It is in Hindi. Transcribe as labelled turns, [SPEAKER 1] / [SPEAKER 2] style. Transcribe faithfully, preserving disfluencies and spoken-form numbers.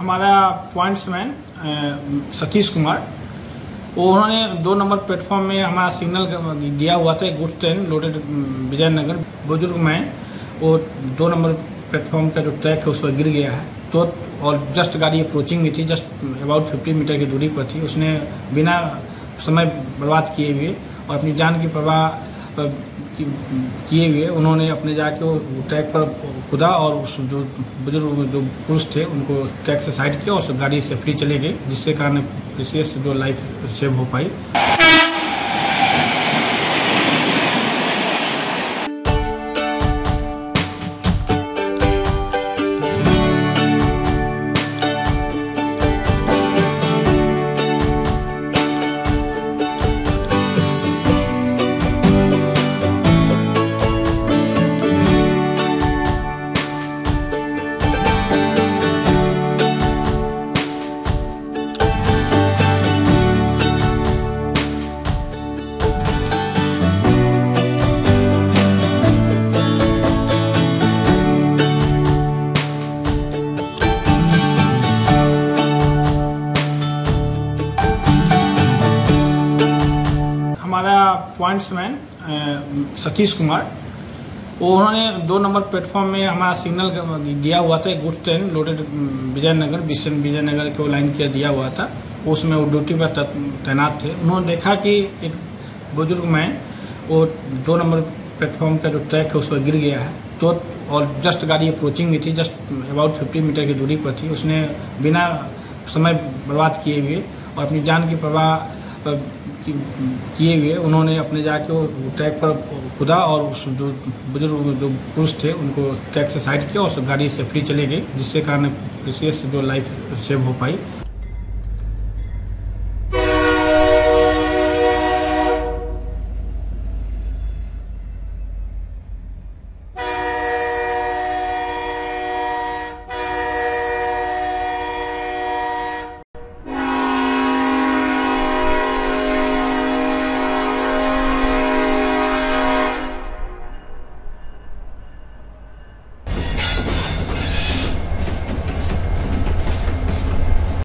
[SPEAKER 1] हमारा पॉइंट्समैन सतीश कुमार, वो उन्होंने दो नंबर प्लेटफॉर्म में हमारा सिग्नल दिया हुआ था। गुड्स ट्रेन लोडेड विजयनगर, बुजुर्ग मैन वो दो नंबर प्लेटफॉर्म का जो ट्रैक है उस पर गिर गया है। तो और जस्ट गाड़ी अप्रोचिंग में थी, जस्ट अबाउट फिफ्टी मीटर की दूरी पर थी। उसने बिना समय बर्बाद किए हुए और अपनी जान की परवाह किए हुए उन्होंने अपने जाके वो ट्रैक पर कूदा और उस जो बुजुर्ग जो पुरुष थे उनको ट्रैक से साइड किया और उस गाड़ी सेफ्टी चले गई, जिससे कारण विशेष जो लाइफ सेव हो पाई। हमारा पॉइंट्समैन सतीश कुमार, वो उन्होंने दो नंबर प्लेटफॉर्म में हमारा सिग्नल दिया हुआ था। Goods train loaded Vijayanagar, Vijayanagar को लाइन किया दिया हुआ था। उसमें वो ड्यूटी पर तैनात थे। उन्होंने देखा कि एक बुजुर्ग मैन वो दो नंबर प्लेटफॉर्म का जो ट्रैक है उस पर गिर गया है। तो और जस्ट गाड़ी अप्रोचिंग में थी, जस्ट अबाउट फिफ्टी मीटर की दूरी पर थी। उसने बिना समय बर्बाद किए हुए और अपनी जान की परवाह किए हुए उन्होंने अपने जाके वो ट्रैक पर कूदा और उस जो बुजुर्ग जो पुरुष थे उनको ट्रैक से साइड किया और उस गाड़ी सेफ्टी चले गई, जिससे कारण विशेष जो लाइफ सेव हो पाई।